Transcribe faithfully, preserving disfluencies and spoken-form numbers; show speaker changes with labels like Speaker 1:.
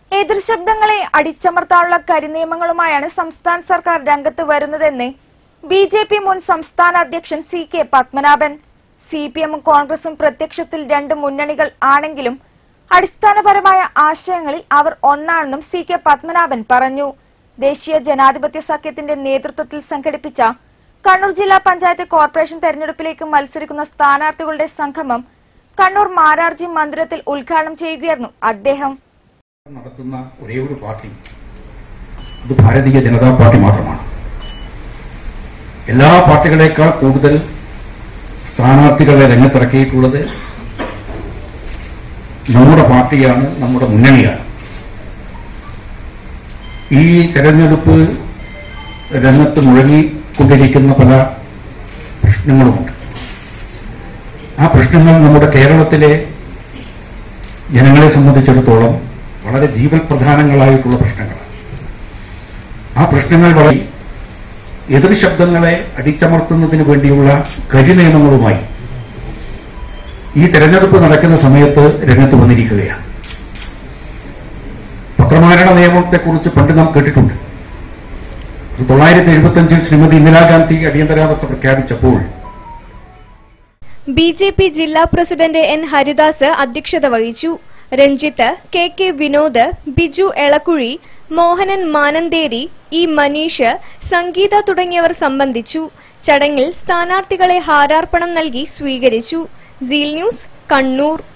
Speaker 1: എതിർശബ്ദങ്ങളെ അടിച്ചമർത്താനുള്ള കരിനിയമങ്ങളുമായാണ് സംസ്ഥാന സർക്കാർ രംഗത്ത് വരുന്നതെന്ന് ബി ജെ പി മുൻ സംസ്ഥാന അധ്യക്ഷൻ C K Padmanabhan. C P എമ്മും കോൺഗ്രസും പ്രത്യക്ഷത്തിൽ രണ്ട് മുന്നണികൾ ആണെങ്കിലും അടിസ്ഥാനപരമായ ആശയങ്ങളിൽ അവർ ഒന്നാണെന്നും സി കെ പത്മനാഭൻ പറഞ്ഞു. ദേശീയ ജനാധിപത്യ സഖ്യത്തിന്റെ നേതൃത്വത്തിൽ സംഘടിപ്പിച്ച കണ്ണൂർ ജില്ലാ പഞ്ചായത്ത് കോർപ്പറേഷൻ തെരഞ്ഞെടുപ്പിലേക്ക് മത്സരിക്കുന്ന സ്ഥാനാർത്ഥികളുടെ സംഗമം കണ്ണൂർ മാരാർജി മന്ദിരത്തിൽ ഉദ്ഘാടനം ചെയ്യുകയായിരുന്നു അദ്ദേഹം.
Speaker 2: നടത്തുന്ന ഒരേ ഒരു പാർട്ടി ഇത് ഭാരതീയ ജനതാ പാർട്ടി മാത്രമാണ്. എല്ലാ പാർട്ടികളെക്കാൾ കൂടുതൽ സ്ഥാനാർത്ഥികളെ രംഗത്തിറക്കിയിട്ടുള്ളത് നമ്മുടെ പാർട്ടിയാണ്, നമ്മുടെ മുന്നണിയാണ്. ഈ തെരഞ്ഞെടുപ്പ് രംഗത്ത് മുഴങ്ങിക്കൊണ്ടിരിക്കുന്ന പല പ്രശ്നങ്ങളുമുണ്ട്. ആ പ്രശ്നങ്ങൾ നമ്മുടെ കേരളത്തിലെ ജനങ്ങളെ സംബന്ധിച്ചിടത്തോളം വളരെ ജീവൽ പ്രധാനങ്ങളായിട്ടുള്ള പ്രശ്നങ്ങളാണ്. ആ പ്രശ്നങ്ങൾ വളരെ എതിർ ശബ്ദങ്ങളെ അടിച്ചമർത്തുന്നതിന് വേണ്ടിയുള്ള കരിനിയമങ്ങളുമായി ഈ തെരഞ്ഞെടുപ്പ് നടക്കുന്ന സമയത്ത് രംഗത്ത് വന്നിരിക്കുകയാണ്. പത്രമാരണ നിയമത്തെക്കുറിച്ച് പണ്ട് നാം കേട്ടിട്ടുണ്ട്. തൊള്ളായിരത്തി എഴുപത്തി അഞ്ചിൽ ശ്രീമതി ഇന്ദിരാഗാന്ധി അടിയന്തരാവസ്ഥ പ്രഖ്യാപിച്ചപ്പോൾ
Speaker 3: ബി ജെ പി ജില്ലാ പ്രസിഡന്റ് എൻ ഹരിദാസ് അധ്യക്ഷത വഹിച്ചു. Ranjith, K K Vinod, Biju Elakkuzhi, Mohanan Manantheri, E Maneesh, Sangeetha തുടങ്ങിയവർ സംബന്ധിച്ചു. ചടങ്ങിൽ സ്ഥാനാർത്ഥികളെ ഹാരാർപ്പണം നൽകി സ്വീകരിച്ചു. Seal news, Kannur.